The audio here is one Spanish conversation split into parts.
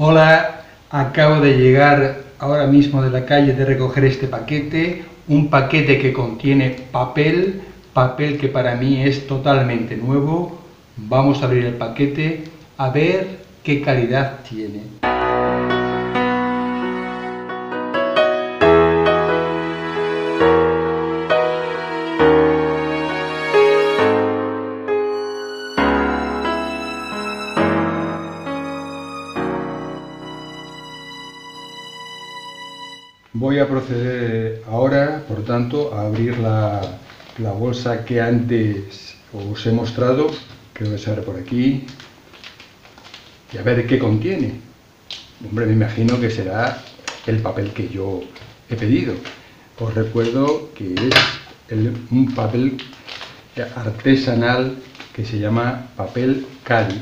Hola, acabo de llegar ahora mismo de la calle de recoger este paquete, un paquete que contiene papel que para mí es totalmente nuevo. Vamos a abrir el paquete a ver qué calidad tiene. Voy a proceder ahora, por tanto, a abrir la bolsa que antes os he mostrado. Creo que sale por aquí. Y a ver qué contiene. Hombre, me imagino que será el papel que yo he pedido. Os recuerdo que es un papel artesanal que se llama papel Cádiz.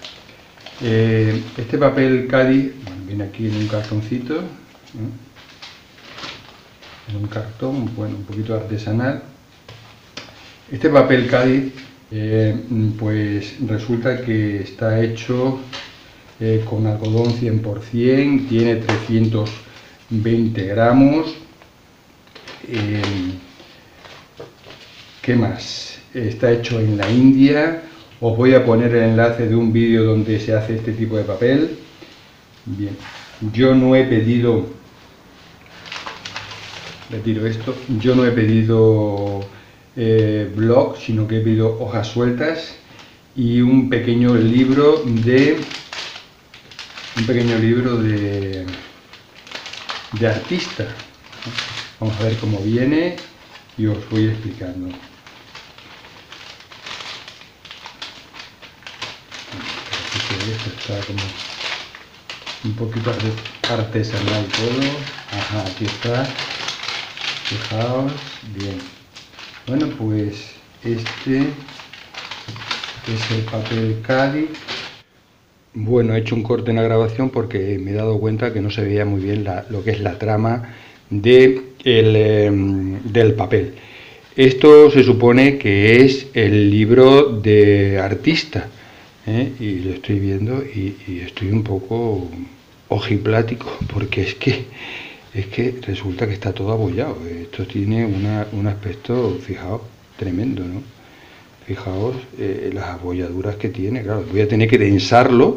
Este papel Cádiz, bueno, viene aquí en un cartoncito, ¿no? En un cartón, bueno, un poquito artesanal. Este papel Cádiz, pues resulta que está hecho con algodón 100%, tiene 320 gramos. ¿Qué más? Está hecho en la India. Os voy a poner el enlace de un vídeo donde se hace este tipo de papel. Bien, yo no he pedido... Retiro esto. Yo no he pedido blog, sino que he pedido hojas sueltas y un pequeño libro de artista. Vamos a ver cómo viene y os voy explicando. Esto está como un poquito artesanal todo. Ajá, aquí está. Fijaos, bien. Bueno, pues este es el papel Cádiz. Bueno, he hecho un corte en la grabación porque me he dado cuenta que no se veía muy bien lo que es la trama del papel. Esto se supone que es el libro de artista, y lo estoy viendo y estoy un poco ojiplático porque es que resulta que está todo abollado. Esto tiene un aspecto, fijaos, tremendo, ¿no? Fijaos las abolladuras que tiene. Claro, voy a tener que tensarlo,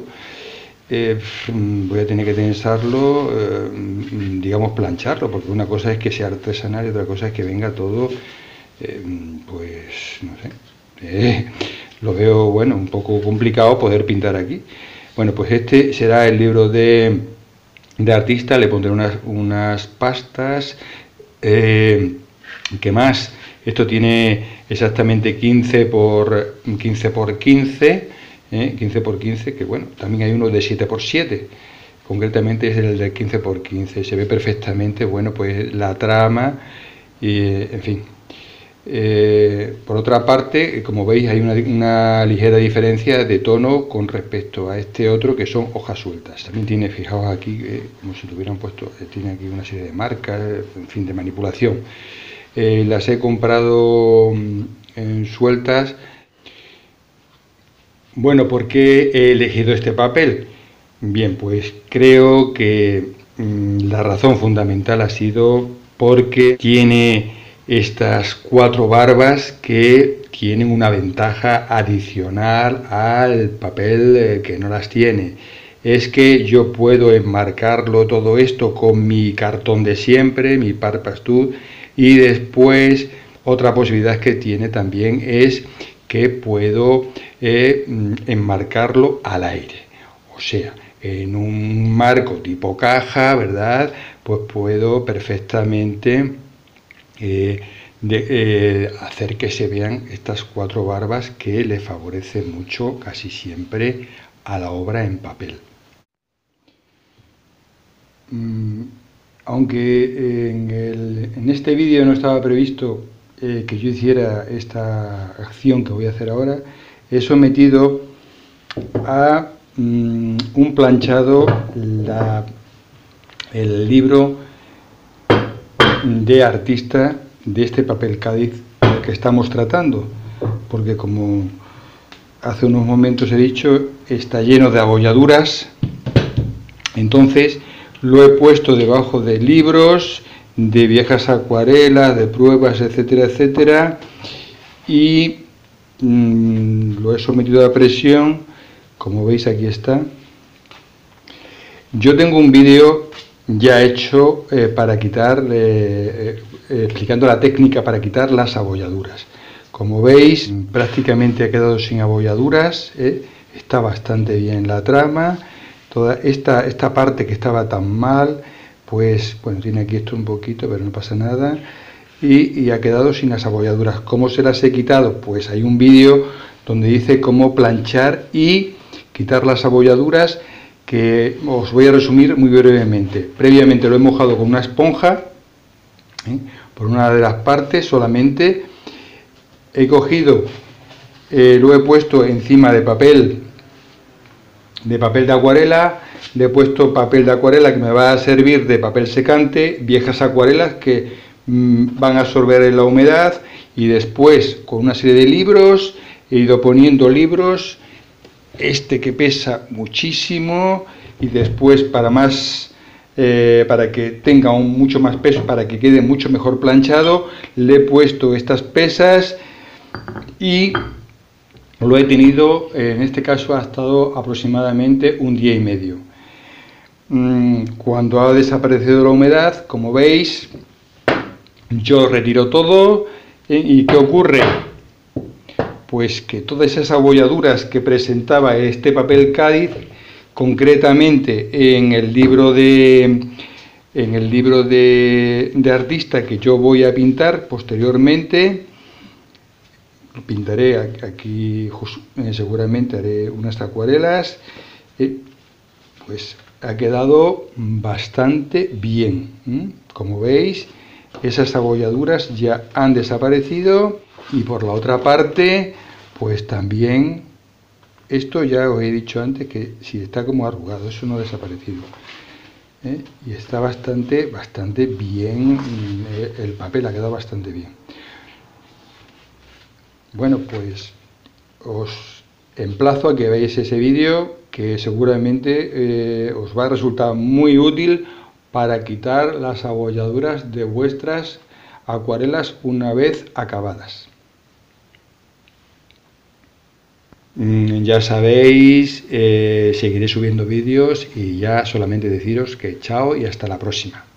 digamos, plancharlo, porque una cosa es que sea artesanal y otra cosa es que venga todo, pues, no sé, lo veo, bueno, un poco complicado poder pintar aquí. Bueno, pues este será el libro de artista. Le pondré unas pastas. ¿Qué más? Esto tiene exactamente 15 por 15, 15 por 15, que bueno, también hay uno de 7 por 7, concretamente es el de 15 por 15, se ve perfectamente, bueno, pues la trama, en fin. Por otra parte, como veis, hay una ligera diferencia de tono con respecto a este otro, que son hojas sueltas. También tiene, fijaos aquí, como si lo hubieran puesto, tiene aquí una serie de marcas, en fin, de manipulación. Las he comprado sueltas. Bueno, ¿por qué he elegido este papel? Bien, pues creo que la razón fundamental ha sido porque tiene estas 4 barbas que tienen una ventaja adicional al papel que no las tiene. Es que yo puedo enmarcarlo todo esto con mi cartón de siempre, mi Parpastude, y después otra posibilidad que tiene también es que puedo enmarcarlo al aire, o sea, en un marco tipo caja, ¿verdad? Pues puedo perfectamente hacer que se vean estas 4 barbas que le favorecen mucho, casi siempre, a la obra en papel. Aunque en este vídeo no estaba previsto que yo hiciera esta acción que voy a hacer ahora, he sometido a un planchado el libro de artista de este papel Cádiz que estamos tratando, porque como hace unos momentos he dicho, está lleno de abolladuras Entonces lo he puesto debajo de libros, de viejas acuarelas, de pruebas, etcétera, etcétera, y lo he sometido a presión. Como veis, aquí está. Yo tengo un vídeo ya hecho para quitar, explicando la técnica para quitar las abolladuras. Como veis, prácticamente ha quedado sin abolladuras, está bastante bien la trama. Toda esta parte que estaba tan mal, pues bueno, tiene aquí esto un poquito, pero no pasa nada. Y ha quedado sin las abolladuras. ¿Cómo se las he quitado? Pues hay un vídeo donde dice cómo planchar y quitar las abolladuras, que os voy a resumir muy brevemente. Previamente lo he mojado con una esponja, por una de las partes solamente. He cogido, lo he puesto encima de papel de acuarela, le he puesto papel de acuarela que me va a servir de papel secante, viejas acuarelas que van a absorber la humedad, y después con una serie de libros he ido poniendo libros, este que pesa muchísimo, y después para que tenga mucho más peso, para que quede mucho mejor planchado, le he puesto estas pesas y lo he tenido, en este caso ha estado aproximadamente un día y medio. Cuando ha desaparecido la humedad, como veis, yo retiro todo, ¿y qué ocurre? Pues que todas esas abolladuras que presentaba este papel Cádiz, concretamente en el libro de artista que yo voy a pintar posteriormente, lo pintaré aquí, seguramente haré unas acuarelas, pues ha quedado bastante bien. Como veis, esas abolladuras ya han desaparecido, y por la otra parte, pues también, esto ya os he dicho antes que si está como arrugado, eso no ha desaparecido. Y está bastante bien, el papel ha quedado bastante bien. Bueno, pues os emplazo a que veáis ese vídeo, que seguramente os va a resultar muy útil para quitar las abolladuras de vuestras acuarelas una vez acabadas. Ya sabéis, seguiré subiendo vídeos, y ya solamente deciros que chao y hasta la próxima.